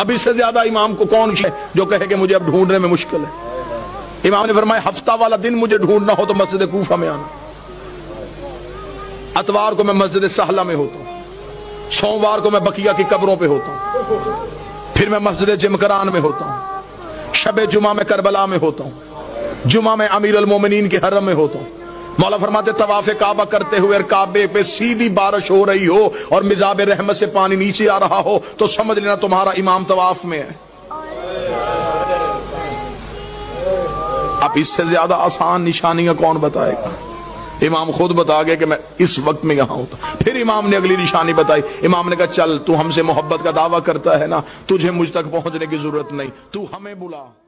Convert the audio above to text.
अब इससे ज्यादा इमाम को कौन है जो कहे कि मुझे अब ढूंढने में मुश्किल है। इमाम ने फरमाया हफ्ता वाला दिन मुझे ढूंढना हो तो मस्जिद कूफा में आना, अतवार को मैं मस्जिद सहला में होता हूं, सोमवार को मैं बकिया की कब्रों पे होता हूं, फिर मैं मस्जिद जिमकरान में होता हूं, शबे जुमा में करबला में होता हूं, जुमा में अमीर अल मोमिनीन के हरम में होता हूं। मौला फरमाते तवाफे काबा करते हुए काबे पे सीधी बारिश हो रही हो और मिजाब रहमत से पानी नीचे आ रहा हो तो समझ लेना तुम्हारा इमाम तवाफ में है। अब इससे ज्यादा आसान निशानियां कौन बताएगा? इमाम खुद बता गए कि मैं इस वक्त में यहां हूं। फिर इमाम ने अगली निशानी बताई। इमाम ने कहा चल तू हमसे मोहब्बत का दावा करता है ना, तुझे मुझ तक पहुंचने की जरूरत नहीं, तू हमें बुला।